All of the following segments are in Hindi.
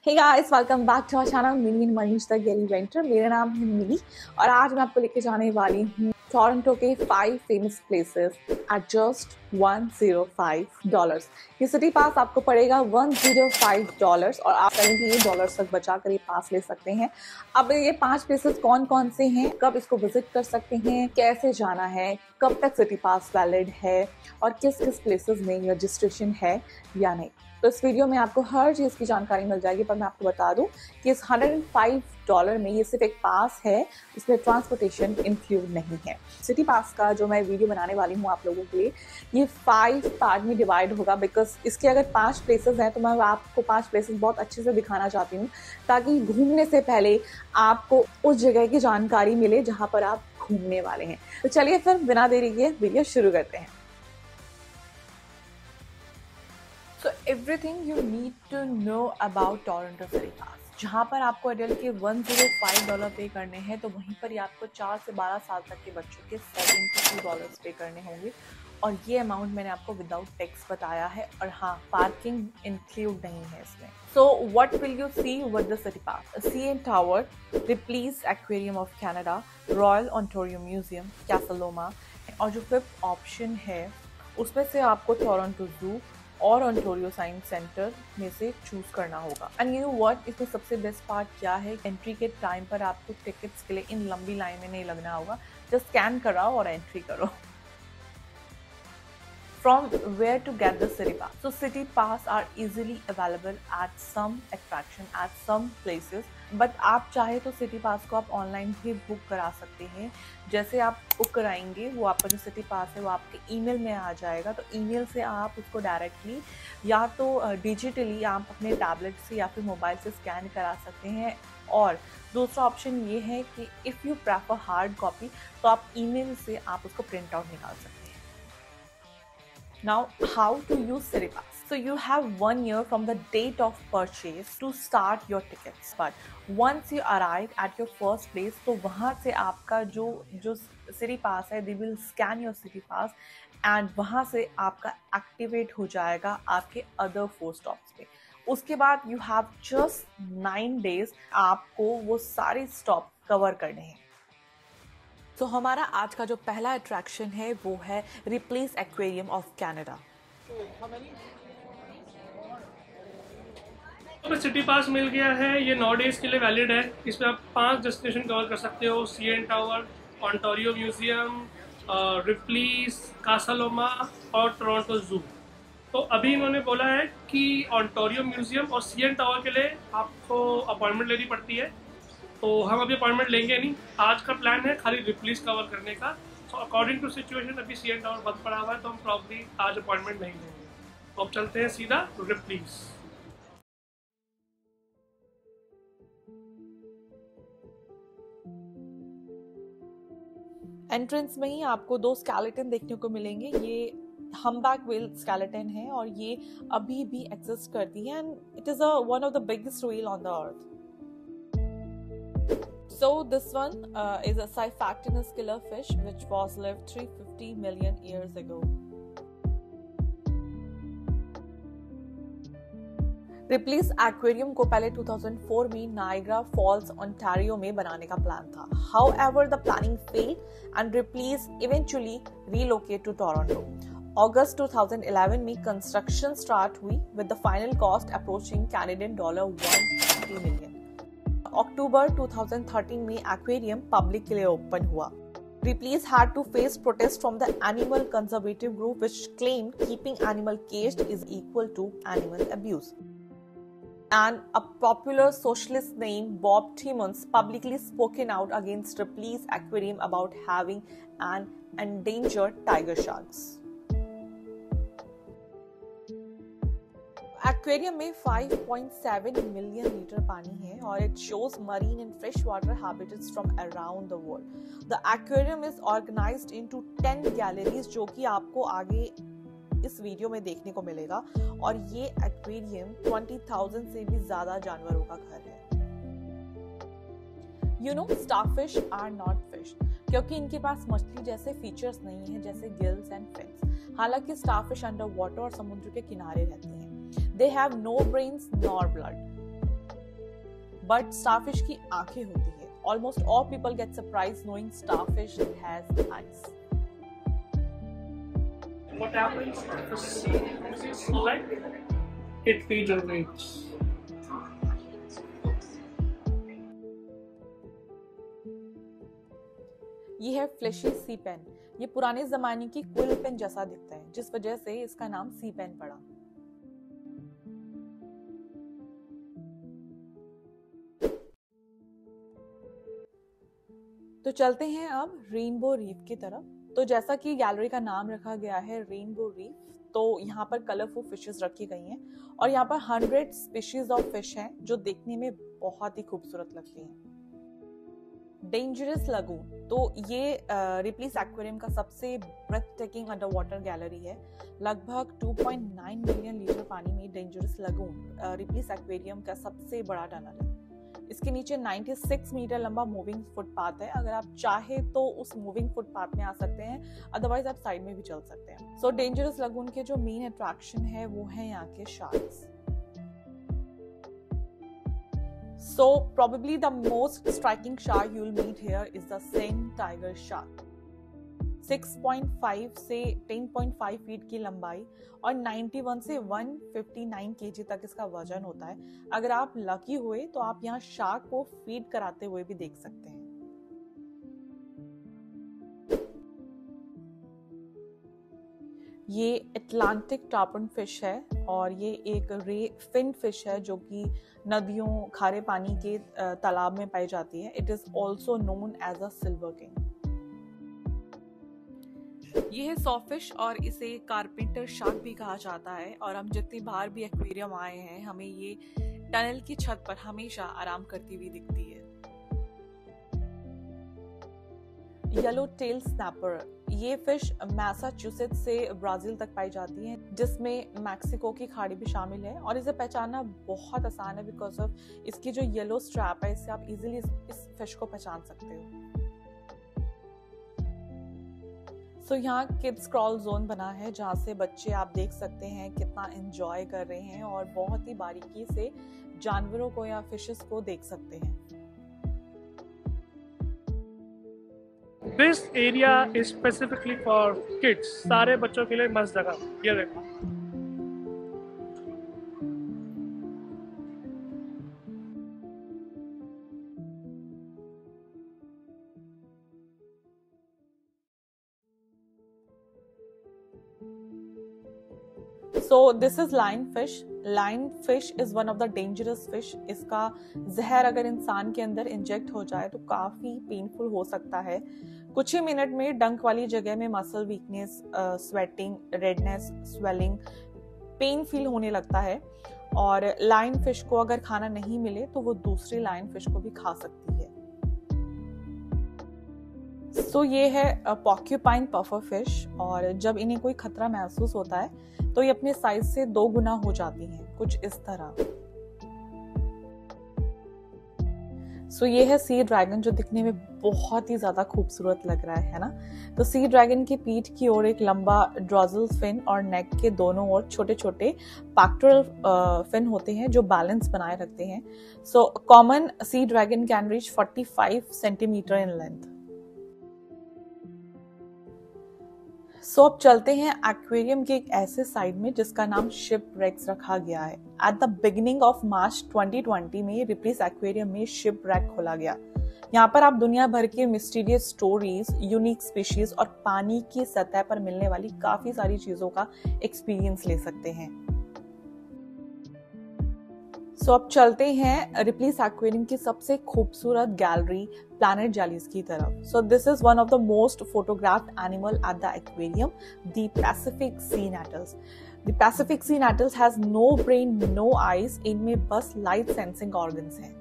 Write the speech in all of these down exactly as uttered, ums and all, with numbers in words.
Hey guys, welcome back to our channel Mini and Manish the gaily venture. मेरा नाम है मिनी और आज मैं आपको लेके जाने वाली हूँ टोरंटो के five famous places at just one zero five dollars. ये सिटी पास आपको पड़ेगा वन ज़ीरो फाइव डॉलर्स और आप सेवेंटी एट डॉलर्स तक बचा कर ये पास ले सकते हैं। अब ये पांच प्लेसेस कौन कौन से हैं, कब इसको विजिट कर सकते हैं, कैसे जाना है, कब तक सिटी पास वैलिड है और किस किस प्लेसेस में रजिस्ट्रेशन है या नहीं। तो इस वीडियो में आपको हर चीज़ की जानकारी मिल जाएगी। पर मैं आपको बता दूं कि इस वन ज़ीरो फाइव डॉलर में ये सिर्फ एक पास है, इसमें ट्रांसपोर्टेशन इंक्लूड नहीं है। सिटी पास का जो मैं वीडियो बनाने वाली हूँ आप लोगों के लिए, ये फाइव पार्ट में डिवाइड होगा। बिकॉज इसके अगर पांच प्लेसेस हैं तो मैं आपको पांच प्लेसेस बहुत अच्छे से दिखाना चाहती हूँ ताकि घूमने से पहले आपको उस जगह की जानकारी मिले जहाँ पर आप घूमने वाले हैं। तो चलिए फिर बिना देरी के वीडियो शुरू करते हैं। So everything you need to know about Toronto City Pass, जहाँ पर आपको एडल्ट के वन ज़ीरो फाइव डॉलर पे करने हैं तो वहीं पर ही आपको चार से बारह साल तक के बच्चों के सेवेंटी टू डॉलर्स पे करने होंगे और ये अमाउंट मैंने आपको विदाउट टैक्स बताया है। और हाँ, पार्किंग इंक्लूड नहीं है इसमें। So what will you see with the city pass? C N tower, Ripley's aquarium of Canada, royal Ontario museum, Casa Loma, और जो फिफ्थ ऑप्शन है उसमें से आपको टोरंटो जू और ओंटारियो साइंस सेंटर में से चूज करना होगा। एंड यू नो व्हाट, इसमें सबसे बेस्ट पार्ट क्या है, एंट्री के टाइम पर आपको टिकट्स के लिए इन लंबी लाइन में नहीं लगना होगा। जस्ट स्कैन कराओ और एंट्री करो। From where to get the city pass? So city pass are easily available at some attraction at some places, but आप चाहे तो city pass को आप ऑनलाइन भी बुक करा सकते हैं। जैसे आप बुक कराएंगे वो आपका जो city pass है वो आपके ईमेल में आ जाएगा, तो ईमेल से आप उसको डायरेक्टली या तो डिजिटली आप अपने टैबलेट से या फिर मोबाइल से स्कैन करा सकते हैं। और दूसरा ऑप्शन ये है कि if you prefer hard copy तो आप ईमेल से आप उसको प्रिंट आउट निकाल सकते हैं। Now, how to use City Pass? So you have one year from the date of purchase to start your tickets. But once you arrive at your first place, तो वहाँ से आपका जो जो City Pass है, they will scan your City Pass and वहाँ से आपका activate हो जाएगा आपके other four stops पे। उसके बाद you have just nine days आपको वो सारे stop cover करने हैं। तो so, हमारा आज का जो पहला अट्रैक्शन है वो है रिप्लीज एक्वेरियम ऑफ कनाडा। तो सिटी पास मिल गया है, ये नौ डेज के लिए वैलिड है। इसमें आप पांच डेस्टिनेशन कवर कर सकते हो, C N tower, Ontario museum, Ripley's, Casa Loma और टोरंटो जू। तो अभी इन्होंने बोला है कि ओंटारियो म्यूजियम और सी एन टावर के लिए आपको अपॉइंटमेंट लेनी पड़ती है, तो हम अभी अपॉइंटमेंट लेंगे नहीं। आज का प्लान है खाली रिप्लीज कवर करने का। सो अकॉर्डिंग टू सिचुएशन अभी सी एन टावर बंद पड़ा हुआ है तो हम प्रॉब्ली आज अपॉइंटमेंट नहीं लेंगे। तो अब चलते हैं सीधा रिप्लीज। एंट्रेंस में ही आपको दो स्केलेटन देखने को मिलेंगे। ये हम्बैक व्हेल स्केलेटन है और ये अभी भी एग्जिस्ट करती है and it is a one of the biggest whale on the earth. So this one uh, is a Siphatinus killer fish which was lived three hundred fifty million years ago. Ripley's aquarium को पहले दो हज़ार चार में नायग्रा फॉल्स ओंटारियो में बनाने का प्लान था। However, the planning failed and रिप्लीज eventually relocated to Toronto. अगस्त दो हज़ार ग्यारह में कंस्ट्रक्शन स्टार्ट हुई with the final cost approaching Canadian dollar one hundred fifty million. October दो हज़ार तेरह में एक्वेरियम पब्लिक के लिए ओपन हुआ। Ripley's had to face protest from the animal conservative group which claimed keeping animal caged is equal to animal abuse. And a popular socialist named Bob Timmons publicly spoken out against Ripley's aquarium about having an endangered tiger sharks. Aquarium में five point seven million litre पानी है और it shows marine and fresh water habitats from around the world. The aquarium is organised into ten galleries जो कि आपको आगे इस वीडियो में देखने को मिलेगा। और ये एक्वेरियम बीस हज़ार से भी ज्यादा जानवरों का घर है। You know, starfish are not fish क्योंकि इनके पास मछली जैसे फीचर्स नहीं है जैसे गिल्स एंड फिन्स। हालांकि स्टारफिश अंडर वाटर और समुद्र के किनारे रहती हैं। They have no brains nor blood. But starfish की आंखें होती है। Almost all people get surprise knowing starfish has eyes. What happens if a sea loses leg? It regenerates. ये है फ्लैशी सी पेन। ये पुराने जमाने की क्विल पेन जैसा दिखता है, जिस वजह से इसका नाम सी पेन पड़ा। तो चलते हैं अब रेनबो रीफ की तरफ। तो जैसा कि गैलरी का नाम रखा गया है रेनबो रीफ, तो यहाँ पर कलरफुल फिशेस रखी गई हैं और यहाँ पर हंड्रेड स्पीशीज ऑफ फिश हैं जो देखने में बहुत ही खूबसूरत लगती हैं। डेंजरस लगून, तो ये रिप्लीस एक्वेरियम का सबसे breathtaking under water gallery है। लगभग two point nine million litre पानी में डेंजरस लगून रिप्लीस एक्वेरियम का सबसे बड़ा टनल है। इसके नीचे छियानवे मीटर लंबा मूविंग फुटपाथ है। अगर आप चाहे तो उस मूविंग फुटपाथ में आ सकते हैं, अदरवाइज आप साइड में भी चल सकते हैं। सो डेंजरस लगून के जो मेन अट्रैक्शन है वो है यहाँ के sharks. So probably the most striking shark you will meet here is the sand tiger shark. Six point five से टेन पॉइंट फाइव फीट की लंबाई और इक्यानवे से एक सौ उनसठ केजी तक इसका वजन होता है। अगर आप लकी हुए तो आप यहाँ शार्क को फीड कराते हुए भी देख सकते हैं। ये अटलांटिक टार्पन फिश है और ये एक रे फिन फिश है जो कि नदियों, खारे पानी के तालाब में पाई जाती है। It is also known as a silver king. ये है सॉफिश और इसे कारपेंटर शार्क भी कहा जाता है। और हम जितनी बार भी एक्वेरियम आए हैं, हमें ये टनल की छत पर हमेशा आराम करती हुई दिखती है। येलो टेल स्नैपर, ये फिश मैसाचुसेट्स से ब्राजील तक पाई जाती है, जिसमें मैक्सिको की खाड़ी भी शामिल है। और इसे पहचानना बहुत आसान है बिकॉज ऑफ इसकी जो येलो स्ट्रैप है, इससे आप इजीली इस फिश को पहचान सकते हो। सो so, यहाँ किड्स क्रॉल जोन बना है जहाँ से बच्चे आप देख सकते हैं कितना एंजॉय कर रहे हैं और बहुत ही बारीकी से जानवरों को या फिशेस को देख सकते हैं। This area is specifically for kids. सारे बच्चों के लिए मस्त जगह। ये देखो। So this is lionfish. Lionfish is one of the dangerous fish. इसका जहर अगर इंसान के अंदर इंजेक्ट हो जाए तो काफी पेनफुल हो सकता है। कुछ ही मिनट में डंक वाली जगह में muscle weakness, sweating, redness, swelling, pain feel होने लगता है। और लायन फिश को अगर खाना नहीं मिले तो वो दूसरी लायन फिश को भी खा सकती है। सो so, ये है पॉक्यूपाइन पफर फिश और जब इन्हें कोई खतरा महसूस होता है तो ये अपने साइज से दो गुना हो जाती हैं, कुछ इस तरह। सो so, ये है सी ड्रैगन जो दिखने में बहुत ही ज्यादा खूबसूरत लग रहा है, है ना। तो सी ड्रैगन की पीठ की ओर एक लंबा ड्रॉजल फिन और नेक के दोनों ओर छोटे छोटे पैक्टोरल फिन होते हैं जो बैलेंस बनाए रखते हैं। So common sea dragon can reach forty five centimetre in length. So so, अब चलते हैं एक्वेरियम के एक ऐसे साइड में जिसका नाम शिप रेक्स रखा गया है। At the beginning of March twenty twenty में रिप्लीस एक्वेरियम में शिप रेक खोला गया। यहाँ पर आप दुनिया भर के मिस्टीरियस स्टोरीज, यूनिक स्पीशीज और पानी की सतह पर मिलने वाली काफी सारी चीजों का एक्सपीरियंस ले सकते हैं। सो so, अब चलते हैं रिप्लीस एक्वेरियम की सबसे खूबसूरत गैलरी प्लैनेट जेलीज की तरफ। So this is one of the most photographed animal at the aquarium, the Pacific sea nettles. The Pacific sea nettles has no brain, no eyes, इनमें बस लाइट सेंसिंग ऑर्गन्स हैं।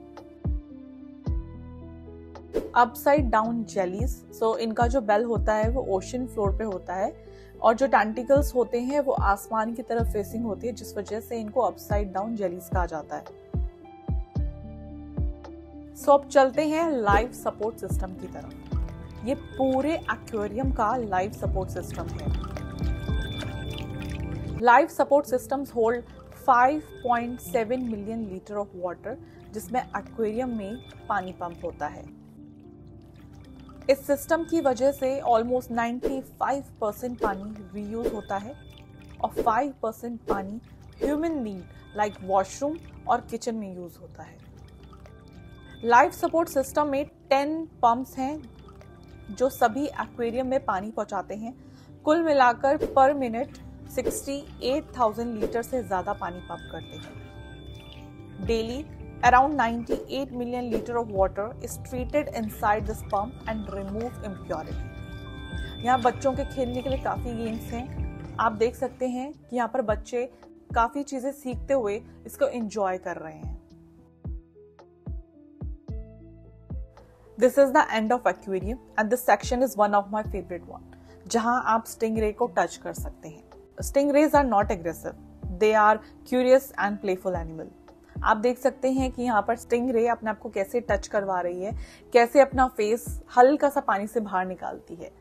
अपसाइड डाउन जेलीज, सो इनका जो बेल होता है वो ओशन फ्लोर पे होता है और जो टेंटिकल्स होते हैं वो आसमान की तरफ फेसिंग होती है, जिस वजह से इनको अपसाइड डाउन जेलीज कहा जाता है। सो so, अब चलते हैं लाइफ सपोर्ट सिस्टम की तरफ। ये पूरे एक्वेरियम का लाइफ सपोर्ट सिस्टम है। Life support systems hold five point seven million litre of water, जिसमें एक्वेरियम में पानी पंप होता है। इस सिस्टम की वजह से ऑलमोस्ट नाइंटी फाइव परसेंट पानी रीयूज होता है और फाइव परसेंट पानी ह्यूमन नीड लाइक वॉशरूम और किचन में यूज होता है। लाइफ सपोर्ट सिस्टम में टेन पंप्स हैं जो सभी एक्वेरियम में पानी पहुंचाते हैं। कुल मिलाकर पर minute sixty eight thousand litre से ज्यादा पानी पंप करते हैं। Daily around ninety eight million litre of water is treated inside this pump and remove impurity. यहाँ बच्चों के खेलने के लिए काफी गेम्स हैं। आप देख सकते हैं कि यहाँ पर बच्चे काफी चीजें सीखते हुए इसको एंजॉय कर रहे हैं। This is the end of aquarium and this section is one of my favorite one, जहां आप स्टिंगरे को टच कर सकते हैं। Stingrays are not aggressive, they are curious and playful animal. आप देख सकते हैं कि यहाँ पर स्टिंगरे अपने आप को कैसे टच करवा रही है, कैसे अपना फेस हल्का सा पानी से बाहर निकालती है।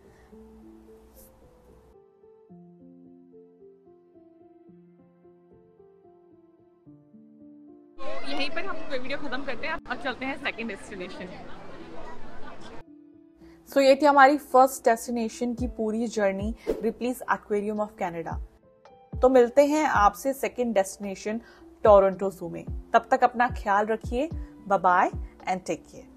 यहीं पर हम वीडियो खत्म करते हैं और चलते हैं सेकंड डेस्टिनेशन। सो so, ये थी हमारी फर्स्ट डेस्टिनेशन की पूरी journey, Ripley's aquarium of Canada. तो मिलते हैं आपसे सेकंड डेस्टिनेशन टोरंटो ज़ू में। तब तक अपना ख्याल रखिए। Bye bye and take care.